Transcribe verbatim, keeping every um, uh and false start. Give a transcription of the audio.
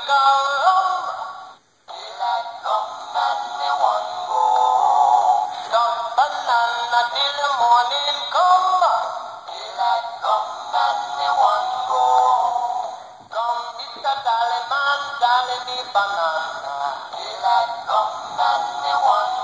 come. Daylight come and me want go. Come banana till the morning come. Daylight come and me want go. Come Mister Dolly man, Dolly me banana. Daylight come and me want